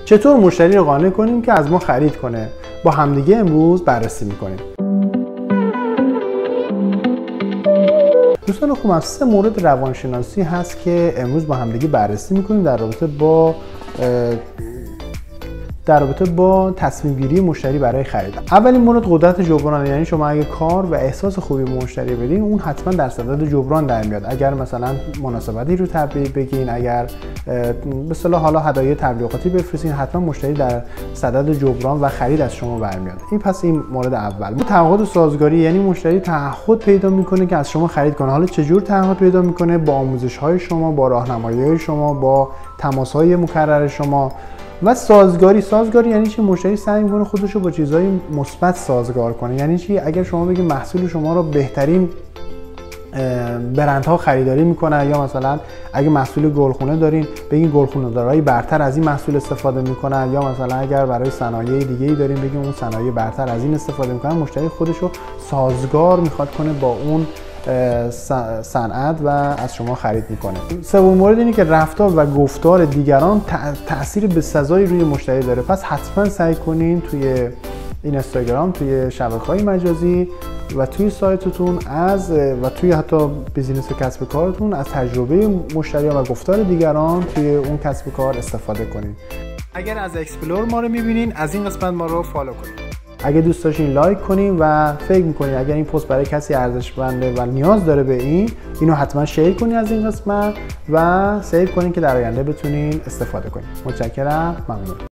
چطور مشتری رو قانع کنیم که از ما خرید کنه؟ با همدیگه امروز بررسی میکنیم. دوستان خوبم، 3 مورد روانشناسی هست که امروز با همدیگه بررسی میکنیم در رابطه با تصمیم گیری مشتری برای خرید. اولین مورد قدرت جبران، یعنی شما اگه کار و احساس خوبی به مشتری بدین، اون حتما در صدد جبران در میاد. اگر مثلا مناسبتی رو تبریک بگین، اگر به اصطلاح حالا هدایای تبلیغاتی بفرستین، حتما مشتری در صدد جبران و خرید از شما برمیاد. این مورد اول. تعهد سازگاری، یعنی مشتری تعهد پیدا میکنه که از شما خرید کنه. حالا چجور تعهد پیدا میکنه؟ با آموزش‌های شما، با راهنمایی‌های شما، با تماس‌های مکرر شما. و سازگاری یعنی چی؟ مشتری سعی میکنه خودش رو با چیزهای مثبت سازگار کنه. یعنی چی؟ اگر شما بگید محصول شما رو بهترین برندها خریداری میکنن، یا مثلا اگه محصول گلخونه دارین بگین گلخونه دارای برتر از این محصول استفاده میکنن، یا مثلا اگر برای صنایع دیگه‌ای دارین بگین اون صنایع برتر از این استفاده میکنن. مشتری خودش رو سازگار میخواد کنه با اون صنعت و از شما خرید میکنه. سومین مورد اینه که رفتار و گفتار دیگران تأثیر بسزایی روی مشتری داره. پس حتما سعی کنین توی اینستاگرام، توی شبکه‌های مجازی و توی سایتتون و توی حتی بیزینس و کسب کارتون از تجربه مشتریان و گفتار دیگران توی اون کسب و کار استفاده کنین. اگر از اکسپلور ما رو میبینین، از این قسمت ما رو فالو کنین. اگه دوست داشتین لایک کنین و فکر میکنین اگر این پست برای کسی ارزشمنده و نیاز داره به اینو حتما شیر کنین از این قسمت و سیو کنین که در آینده بتونین استفاده کنین. متشکرم، ممنون.